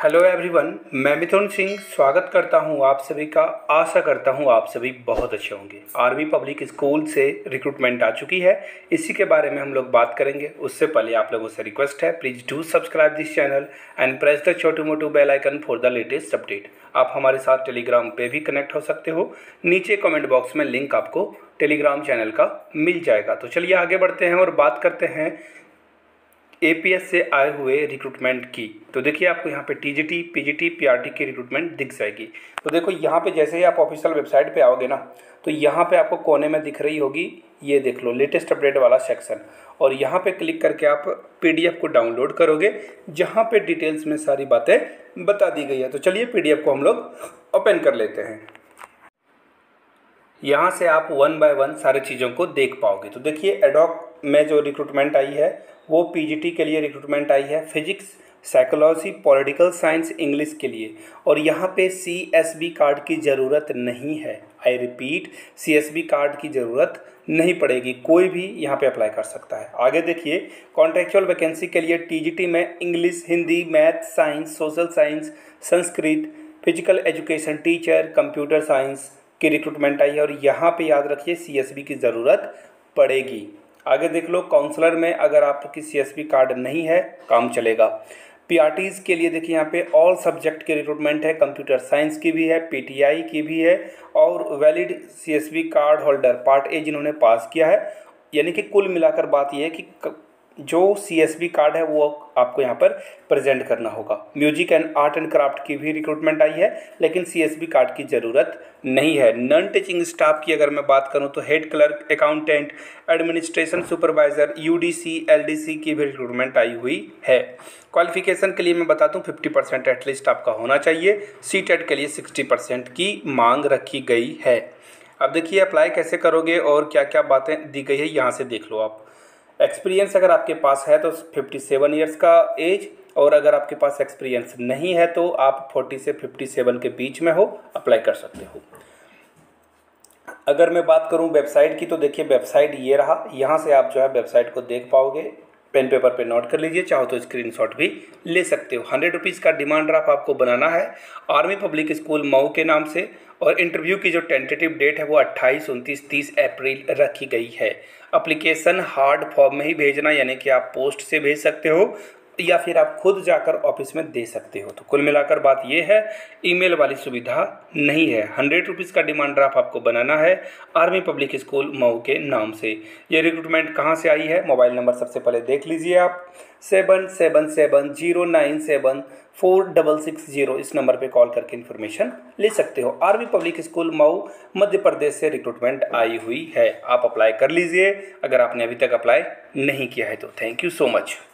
Hello everyone, मैं मिथुन सिंह स्वागत करता हूं आप सभी का। आशा करता हूं आप सभी बहुत अच्छे होंगे। आर्मी पब्लिक स्कूल से रिक्रूटमेंट आ चुकी है, इसी के बारे में हम लोग बात करेंगे। उससे पहले आप लोगों से रिक्वेस्ट है, please do subscribe this channel and press the छोटू मोटू bell icon for the latest update. आप हमारे साथ टेलीग्राम पे भी कनेक्ट हो सकते हो, नीचे कमेंट बॉक्स में लिंक आपको टेलीग्राम चैनल का मिल जाएगा। तो चलिए आगे बढ़ते हैं और बात करते हैं एपीएस से आए हुए रिक्रूटमेंट की। तो देखिए आपको यहाँ पे टीजीटी, पीजीटी, पीआरटी की रिक्रूटमेंट दिख जाएगी। तो देखो यहाँ पे जैसे ही आप ऑफिशियल वेबसाइट पे आओगे ना, तो यहाँ पे आपको कोने में दिख रही होगी, ये देख लो लेटेस्ट अपडेट वाला सेक्शन, और यहाँ पे क्लिक करके आप पीडीएफ को डाउनलोड करोगे, जहाँ पे डिटेल्स में सारी बातें बता दी गई है। तो चलिए पीडीएफ को हम लोग ओपन कर लेते हैं। यहाँ से आप वन बाय वन सारी चीज़ों को देख पाओगे। तो देखिए एडॉक में जो रिक्रूटमेंट आई है वो पीजीटी के लिए रिक्रूटमेंट आई है, physics, psychology, political science, English के लिए। और यहाँ पे सीएसबी कार्ड की ज़रूरत नहीं है। आई रिपीट, सीएसबी कार्ड की ज़रूरत नहीं पड़ेगी, कोई भी यहाँ पे अप्लाई कर सकता है। आगे देखिए, कॉन्ट्रेक्चुअल वैकेंसी के लिए टीजीटी में English, Hindi, math, science, social science, Sanskrit, physical education teacher, computer science की रिक्रूटमेंट आई है, और यहाँ पे याद रखिए सीएसबी की ज़रूरत पड़ेगी। आगे देख लो, काउंसलर में अगर आपकी सीएसबी कार्ड नहीं है काम चलेगा। पीआरटीज़ के लिए देखिए यहाँ पे ऑल सब्जेक्ट की रिक्रूटमेंट है, कंप्यूटर साइंस की भी है, पीटीआई की भी है, और valid CSB card holder part A जिन्होंने पास किया है। यानी कि कुल मिलाकर बात यह है कि जो सीएसबी कार्ड है वो आपको यहाँ पर प्रेजेंट करना होगा। Music and art and craft की भी रिक्रूटमेंट आई है, लेकिन सीएसबी कार्ड की ज़रूरत नहीं है। नॉन टीचिंग स्टाफ की अगर मैं बात करूँ तो head clerk, accountant, administration supervisor, UDC, LDC की भी रिक्रूटमेंट आई हुई है। क्वालिफिकेशन के लिए मैं बता दूँ 50% एटलीस्ट आपका होना चाहिए। सीटेट के लिए 60% की मांग रखी गई है। अब देखिए अप्लाई कैसे करोगे और क्या क्या बातें दी गई है, यहाँ से देख लो आप। एक्सपीरियंस अगर आपके पास है तो 57 ईयर्स का एज, और अगर आपके पास एक्सपीरियंस नहीं है तो आप 40 से 57 के बीच में हो, अप्लाई कर सकते हो। अगर मैं बात करूं वेबसाइट की, तो देखिए वेबसाइट ये रहा। यहाँ से आप जो है वेबसाइट को देख पाओगे। पेन पेपर पे नोट कर लीजिए, चाहो तो स्क्रीनशॉट भी ले सकते हो। 100 रुपीज़ का डिमांड ड्राफ्ट आपको बनाना है आर्मी पब्लिक स्कूल मऊ के नाम से, और इंटरव्यू की जो टेंटेटिव डेट है वो 28, 29, 30 अप्रैल रखी गई है। एप्लीकेशन हार्ड फॉर्म में ही भेजना, यानी कि आप पोस्ट से भेज सकते हो या फिर आप खुद जाकर ऑफिस में दे सकते हो। तो कुल मिलाकर बात ये है, ईमेल वाली सुविधा नहीं है। 100 रुपीज़ का डिमांड ड्राफ्ट आपको बनाना है आर्मी पब्लिक स्कूल मऊ के नाम से। ये रिक्रूटमेंट कहाँ से आई है, मोबाइल नंबर सबसे पहले देख लीजिए आप, 7770974660। इस नंबर पे कॉल करके इन्फॉर्मेशन ले सकते हो। Army public school Mhow Madhya Pradesh से रिक्रूटमेंट आई हुई है। आप अप्लाई कर लीजिए अगर आपने अभी तक अप्लाई नहीं किया है तो। Thank you so much.